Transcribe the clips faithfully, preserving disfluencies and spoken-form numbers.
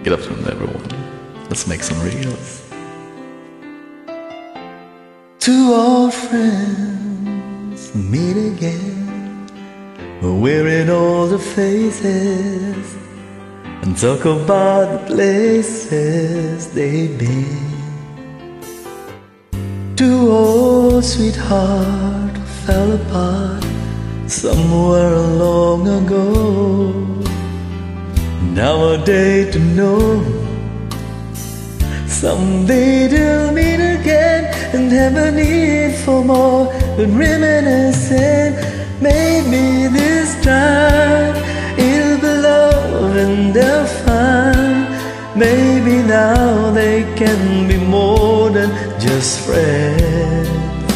Get up from everyone. Let's make some reels. Two old friends meet again, wearing older faces, and talk about the places they've been. Two old sweethearts fell apart somewhere long ago. Now a day to know, someday they'll meet again and have a need for more than reminiscing. Maybe this time it'll be love and they'll find. Maybe now they can be more than just friends.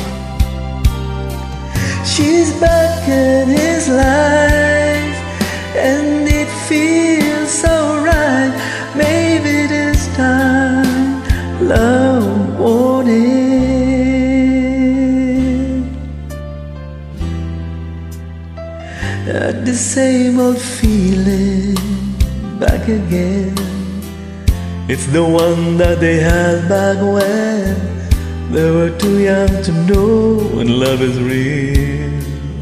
She's back in his life and it feels so right. Maybe this time love won't end. At the same old feeling back again. It's the one that they had back when they were too young to know when love is real.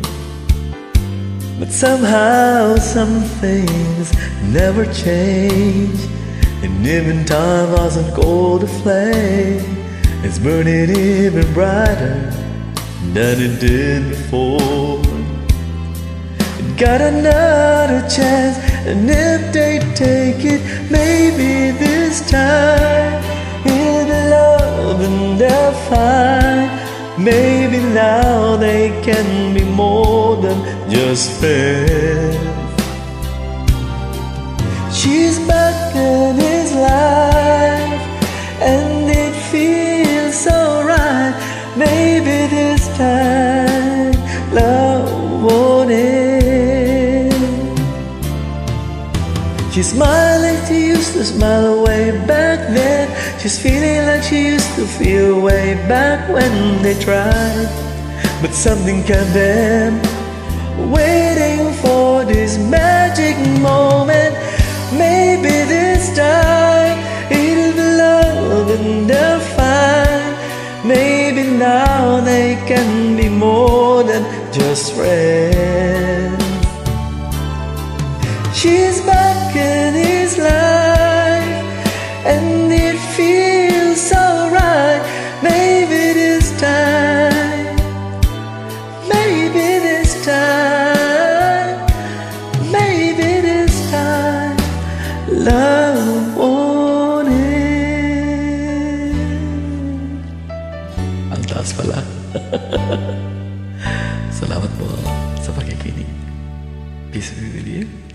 But somehow some things never change, and even time hasn't cooled the flame. It's burning even brighter than it did before. It got another chance, and if they take it, maybe this time it'll be love and they'll find. Maybe now they can be more than just friends. She's back in his life and it feels so right. Maybe this time love won't end. She's smiling, she used to smile way back then. She's feeling like she used to feel way back when they tried. But something kept them waiting for this magic moment. Maybe this time it'll be love and they'll find. Maybe now they can be more than just friends. She's back in his life and it feels so right. Maybe this time, maybe this time, maybe this time love won't end. Ang taas pala. Salamat po sa pakikinig. Peace be with you.